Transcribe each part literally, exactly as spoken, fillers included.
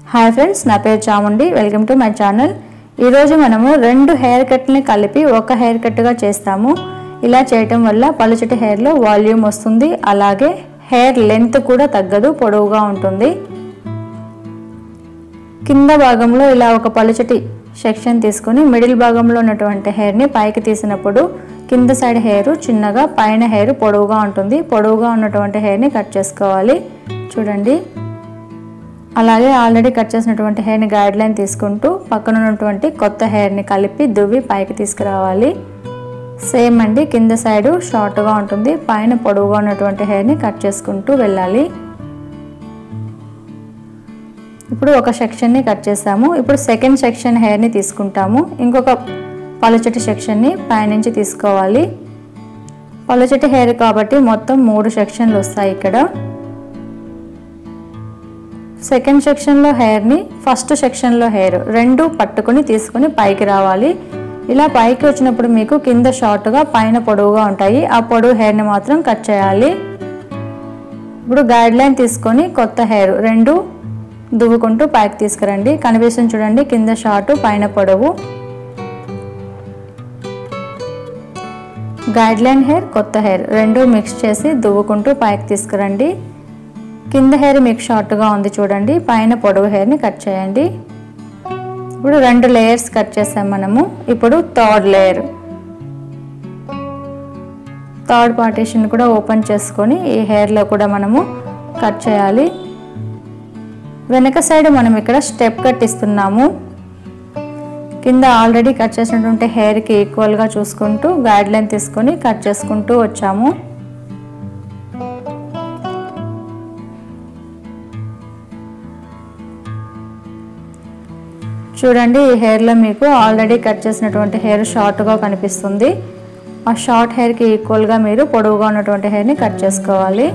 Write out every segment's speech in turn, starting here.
Hi friends, నా పేరు Chamundi. Welcome to my channel. ఈరోజు మనము రెండు హెయిర్ కట్ని కలిపి ఒక హెయిర్ కట్గా చేస్తాము. ఇలా చేయటం వల్ల పలుచటి హెయిర్లో వాల్యూమ్ వస్తుంది, అలాగే హెయిర్ లెంత్ కూడా తగ్గదు, పొడవుగా ఉంటుంది. కింద భాగంలో ఇలా ఒక పలుచటి సెక్షన్ తీసుకొని మిడిల్ భాగంలో ఉన్నటువంటి హెయిర్ని పైకి తీసినప్పుడు కింద సైడ్ హెయిర్ చిన్నగా, పైన హెయిర్ పొడవుగా ఉంటుంది. పొడవుగా ఉన్నటువంటి హెయిర్ని కట్ చేసుకోవాలి. చూడండి, అలాగే ఆల్రెడీ కట్ చేసినటువంటి హెయిర్ని గైడ్ లైన్ తీసుకుంటూ పక్కన ఉన్నటువంటి కొత్త హెయిర్ని కలిపి దువ్వి పైకి తీసుకురావాలి. సేమ్ అండి, కింద సైడు షార్ట్గా ఉంటుంది, పైన పొడవుగా ఉన్నటువంటి హెయిర్ని కట్ చేసుకుంటూ వెళ్ళాలి. ఇప్పుడు ఒక సెక్షన్ని కట్ చేసాము. ఇప్పుడు సెకండ్ సెక్షన్ హెయిర్ని తీసుకుంటాము. ఇంకొక పలుచటి సెక్షన్ని పైనుంచి తీసుకోవాలి. పలుచటి హెయిర్ కాబట్టి మొత్తం మూడు సెక్షన్లు వస్తాయి. ఇక్కడ సెకండ్ సెక్షన్లో హెయిర్ని ఫస్ట్ సెక్షన్లో హెయిర్ రెండు పట్టుకుని తీసుకుని పైకి రావాలి. ఇలా పైకి వచ్చినప్పుడు మీకు కింద షార్ట్గా, పైన పొడవుగా ఉంటాయి. ఆ పొడవు హెయిర్ని మాత్రం కట్ చేయాలి. ఇప్పుడు గైడ్ లైన్ తీసుకొని కొత్త హెయిర్ రెండు దువ్వుకుంటూ పైకి తీసుకురండి. కనిపిస్తుంది చూడండి, కింద షార్ట్, పైన పొడవు. గైడ్ లైన్ హెయిర్, కొత్త హెయిర్ రెండు మిక్స్ చేసి దువ్వుకుంటూ పైకి తీసుకురండి. కింద హెయిర్ మీకు షార్ట్గా ఉంది చూడండి, పైన పొడవు హెయిర్ని కట్ చేయండి. ఇప్పుడు రెండు లేయర్స్ కట్ చేసాం మనము. ఇప్పుడు థర్డ్ లేయర్, థర్డ్ పార్టీషన్ కూడా ఓపెన్ చేసుకొని ఈ హెయిర్లో కూడా మనము కట్ చేయాలి. వెనక సైడ్ మనం ఇక్కడ స్టెప్ కట్ ఇస్తున్నాము. కింద ఆల్రెడీ కట్ చేసినటువంటి హెయిర్కి ఈక్వల్గా చూసుకుంటూ గైడ్ లైన్ తీసుకొని కట్ చేసుకుంటూ వచ్చాము. చూడండి, ఈ హెయిర్లో మీకు ఆల్రెడీ కట్ చేసినటువంటి హెయిర్ షార్ట్గా కనిపిస్తుంది. ఆ షార్ట్ హెయిర్కి ఈక్వల్గా మీరు పొడవుగా ఉన్నటువంటి హెయిర్ని కట్ చేసుకోవాలి.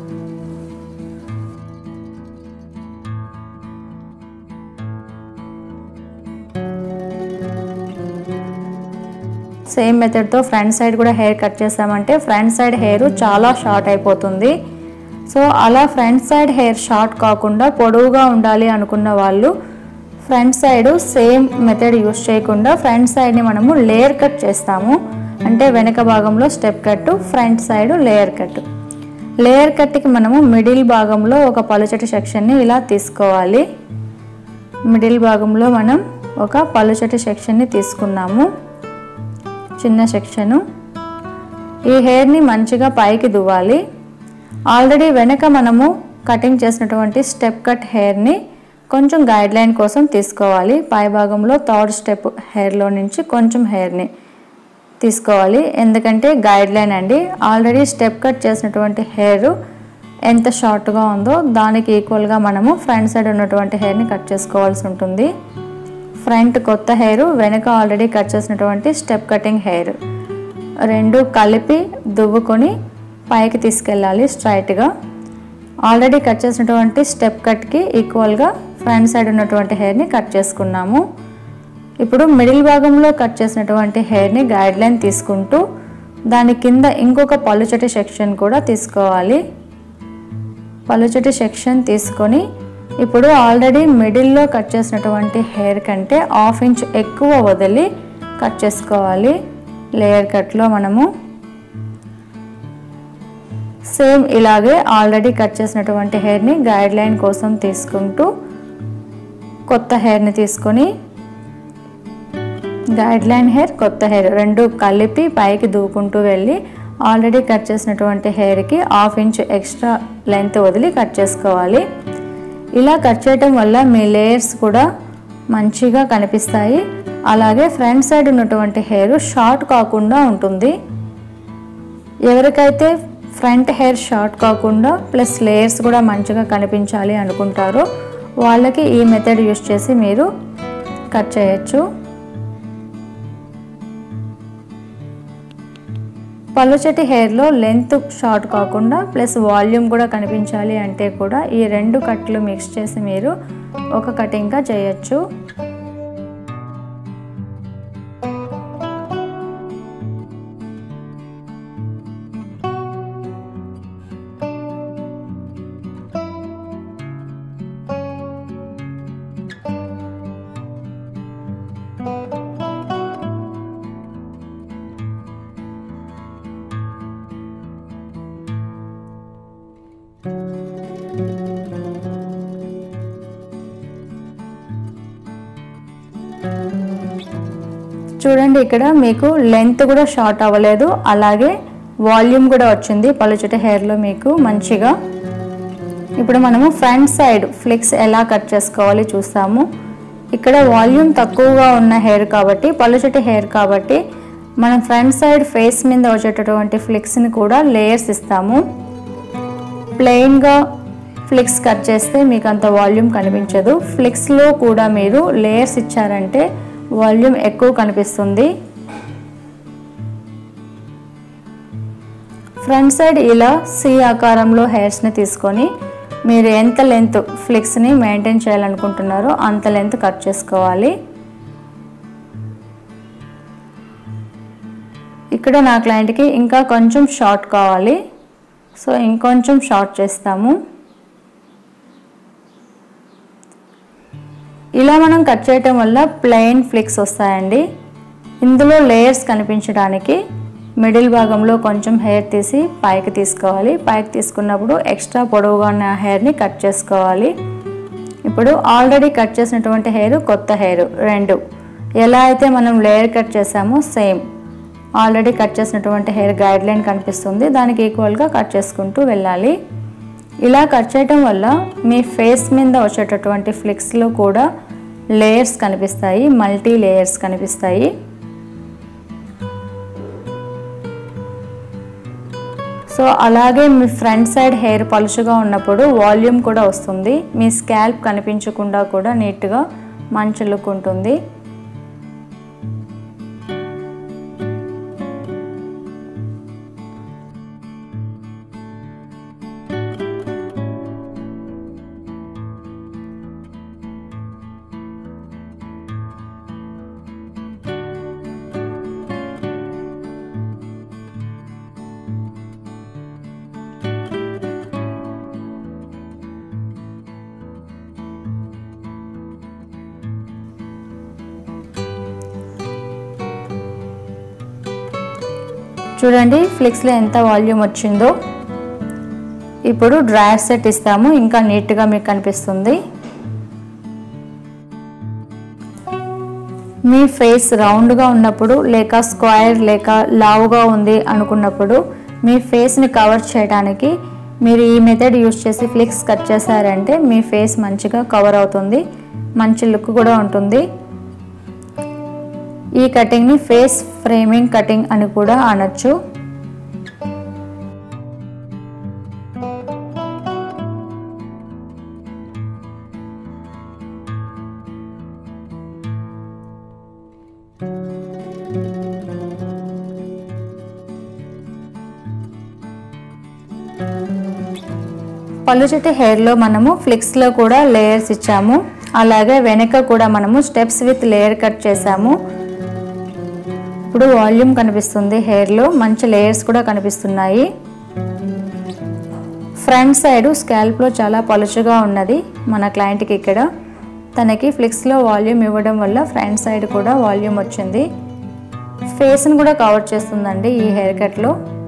సేమ్ మెథడ్తో ఫ్రంట్ సైడ్ కూడా హెయిర్ కట్ చేసామంటే ఫ్రంట్ సైడ్ హెయిర్ చాలా షార్ట్ అయిపోతుంది. సో అలా ఫ్రంట్ సైడ్ హెయిర్ షార్ట్ కాకుండా పొడవుగా ఉండాలి అనుకున్న వాళ్ళు front side same method use చేయకుండా ఫ్రంట్ సైడ్ని మనము లేయర్ కట్ చేస్తాము. అంటే వెనక భాగంలో step cut, front side layer cut. Layer కట్కి మనము మిడిల్ భాగంలో ఒక పలుచటి సెక్షన్ని ఇలా తీసుకోవాలి. మిడిల్ భాగంలో మనం ఒక పలుచటి సెక్షన్ని తీసుకున్నాము, చిన్న సెక్షను. ఈ హెయిర్ని మంచిగా పైకి దువ్వాలి. ఆల్రెడీ వెనక మనము కటింగ్ చేసినటువంటి స్టెప్ కట్ హెయిర్ని కొంచెం గైడ్ లైన్ కోసం తీసుకోవాలి. పై భాగంలో థర్డ్ స్టెప్ హెయిర్లో నుంచి కొంచెం హెయిర్ని తీసుకోవాలి. ఎందుకంటే గైడ్ లైన్ అండి, ఆల్రెడీ స్టెప్ కట్ చేసినటువంటి హెయిర్ ఎంత షార్ట్గా ఉందో దానికి ఈక్వల్గా మనము ఫ్రంట్ సైడ్ ఉన్నటువంటి హెయిర్ని కట్ చేసుకోవాల్సి ఉంటుంది. ఫ్రంట్ కొత్త హెయిర్, వెనక ఆల్రెడీ కట్ చేసినటువంటి స్టెప్ కటింగ్ హెయిర్ రెండు కలిపి దువ్వుకొని పైకి తీసుకెళ్ళాలి స్ట్రైట్గా. ఆల్రెడీ కట్ చేసినటువంటి స్టెప్ కట్కి ఈక్వల్గా ఫ్రంట్ సైడ్ ఉన్నటువంటి హెయిర్ని కట్ చేసుకున్నాము. ఇప్పుడు మిడిల్ భాగంలో కట్ చేసినటువంటి హెయిర్ని గైడ్ లైన్ తీసుకుంటూ దాని కింద ఇంకొక పలుచటి సెక్షన్ కూడా తీసుకోవాలి. పలుచటి సెక్షన్ తీసుకొని ఇప్పుడు ఆల్రెడీ మిడిల్లో కట్ చేసినటువంటి హెయిర్ కంటే హాఫ్ ఇంచ్ ఎక్కువ వదిలి కట్ చేసుకోవాలి. లేయర్ కట్లో మనము సేమ్ ఇలాగే ఆల్రెడీ కట్ చేసినటువంటి హెయిర్ని గైడ్ లైన్ కోసం తీసుకుంటూ కొత్త హెయిర్ని తీసుకొని గైడ్ లైన్ హెయిర్, కొత్త హెయిర్ రెండు కలిపి పైకి దూకుంటూ వెళ్ళి ఆల్రెడీ కట్ చేసినటువంటి హెయిర్కి హాఫ్ ఇంచ్ ఎక్స్ట్రా లెంత్ వదిలి కట్ చేసుకోవాలి. ఇలా కట్ చేయటం వల్ల మీ లేయర్స్ కూడా మంచిగా కనిపిస్తాయి. అలాగే ఫ్రంట్ సైడ్ ఉన్నటువంటి హెయిర్ షార్ట్ కాకుండా ఉంటుంది. ఎవరికైతే ఫ్రంట్ హెయిర్ షార్ట్ కాకుండా ప్లస్ లేయర్స్ కూడా మంచిగా కనిపించాలి అనుకుంటారో వాళ్ళకి ఈ మెథడ్ యూస్ చేసి మీరు కట్ చేయొచ్చు. పలుచటి హెయిర్లో లెంత్ షార్ట్ కాకుండా ప్లస్ వాల్యూమ్ కూడా కనిపించాలి అంటే కూడా ఈ రెండు కట్లు మిక్స్ చేసి మీరు ఒక కటింగ్గా చేయొచ్చు. చూడండి ఇక్కడ మీకు లెంత్ కూడా షార్ట్ అవ్వలేదు, అలాగే వాల్యూమ్ కూడా వచ్చింది పలుచటి హెయిర్లో మీకు మంచిగా. ఇప్పుడు మనము ఫ్రంట్ సైడ్ ఫ్లిక్స్ ఎలా కట్ చేసుకోవాలి చూస్తాము. ఇక్కడ వాల్యూమ్ తక్కువగా ఉన్న హెయిర్ కాబట్టి, పలుచటి హెయిర్ కాబట్టి మనం ఫ్రంట్ సైడ్ ఫేస్ మీద వచ్చేటటువంటి ఫ్లిక్స్ని కూడా లేయర్స్ ఇస్తాము. ప్లెయిన్గా ఫ్లిక్స్ కట్ చేస్తే మీకు అంత వాల్యూమ్ కనిపించదు. ఫ్లిక్స్లో కూడా మీరు లేయర్స్ ఇచ్చారంటే వాల్యూమ్ ఎక్కువ కనిపిస్తుంది. ఫ్రంట్ సైడ్ ఇలా సి ఆకారంలో హెయిర్స్ని తీసుకొని మీరు ఎంత లెంత్ ఫ్లిక్స్ని మెయింటైన్ చేయాలనుకుంటున్నారో అంత లెంత్ కట్ చేసుకోవాలి. ఇక్కడ నా క్లయింట్కి ఇంకా కొంచెం షార్ట్ కావాలి, సో ఇంకొంచెం షార్ట్ చేస్తాము. ఇలా మనం కట్ చేయటం వల్ల ప్లెయిన్ ఫ్లిక్స్ వస్తాయండి. ఇందులో లేయర్స్ కనిపించడానికి మిడిల్ భాగంలో కొంచెం హెయిర్ తీసి పైకి తీసుకోవాలి. పైకి తీసుకున్నప్పుడు ఎక్స్ట్రా పొడవుగా ఉన్న హెయిర్ని కట్ చేసుకోవాలి. ఇప్పుడు ఆల్రెడీ కట్ చేసినటువంటి హెయిర్, కొత్త హెయిర్ రెండు ఎలా అయితే మనం లేయర్ కట్ చేసామో సేమ్ ఆల్రెడీ కట్ చేసినటువంటి హెయిర్ గైడ్ లైన్ కనిపిస్తుంది, దానికి ఈక్వల్గా కట్ చేసుకుంటూ వెళ్ళాలి. ఇలా కట్ చేయటం వల్ల మీ ఫేస్ మీద వచ్చేటటువంటి ఫ్లిక్స్లో కూడా లేయర్స్ కనిపిస్తాయి, మల్టీ లేయర్స్ కనిపిస్తాయి. సో అలాగే మీ ఫ్రంట్ సైడ్ హెయిర్ పలుచగా ఉన్నప్పుడు వాల్యూమ్ కూడా వస్తుంది, మీ స్కాల్ప్ కనిపించకుండా కూడా నీట్గా మంచి లుక్ ఉంటుంది. చూడండి ఫ్లిక్స్లో ఎంత వాల్యూమ్ వచ్చిందో. ఇప్పుడు డ్రైయర్ సెట్ ఇస్తాము, ఇంకా నీట్గా మీకు కనిపిస్తుంది. మీ ఫేస్ రౌండ్గా ఉన్నప్పుడు లేక స్క్వేర్ లేక లావుగా ఉంది అనుకున్నప్పుడు మీ ఫేస్ని కవర్ చేయడానికి మీరు ఈ మెథడ్ యూజ్ చేసి ఫ్లిక్స్ కట్ చేశారంటే మీ ఫేస్ మంచిగా కవర్ అవుతుంది, మంచి లుక్ కూడా ఉంటుంది. ఈ కటింగ్ని ఫేస్ ఫ్రేమింగ్ కటింగ్ అని కూడా అనొచ్చు. పలుచటి హెయిర్లో మనము ఫ్లిక్స్లో కూడా లేయర్స్ ఇచ్చాము, అలాగే వెనక కూడా మనము స్టెప్స్ విత్ లేయర్ కట్ చేసాము. ఇప్పుడు వాల్యూమ్ కనిపిస్తుంది హెయిర్లో, మంచి లేయర్స్ కూడా కనిపిస్తున్నాయి. ఫ్రంట్ సైడ్ స్కాల్ప్లో చాలా పలుచగా ఉన్నది మన క్లయింట్కి. ఇక్కడ తనకి ఫ్లిక్స్లో వాల్యూమ్ ఇవ్వడం వల్ల ఫ్రంట్ సైడ్ కూడా వాల్యూమ్ వచ్చింది. ఫేస్ని కూడా కవర్ చేస్తుందండి ఈ హెయిర్ కట్లో.